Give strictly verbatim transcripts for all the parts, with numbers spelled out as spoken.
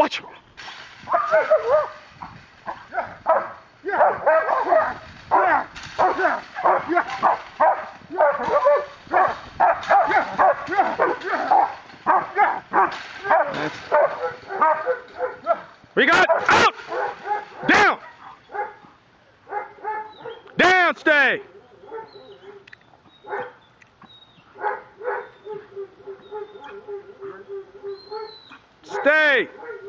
Watch him. We got out. Down. Down. Stay. Stay.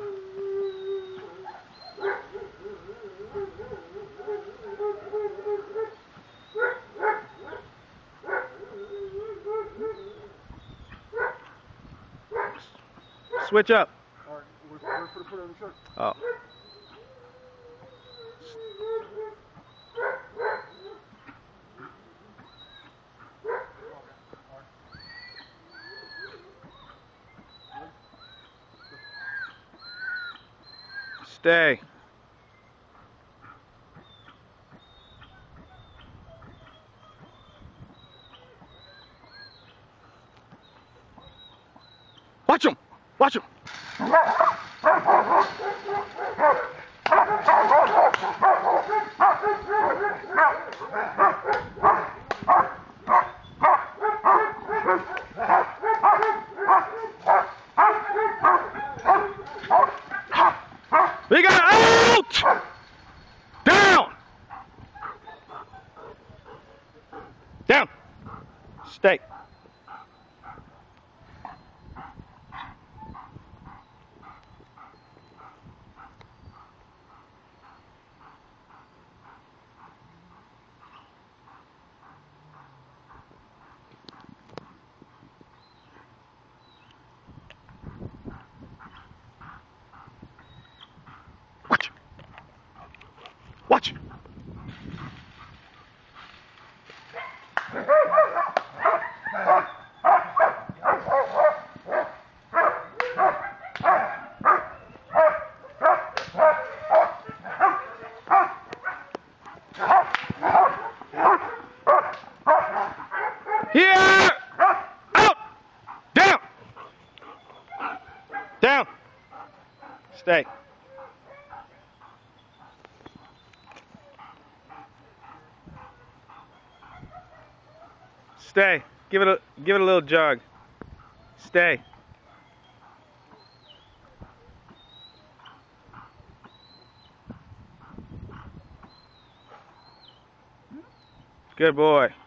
Switch up. All right, where's, where's for the foot on the shirt? Oh. Stay. Watch him. Watch him. We got out! Down! Down! Stay. Watch. Watch. Here! Out! Down! Down! Stay. Stay. Give it a give it a little jog. Stay. Good boy.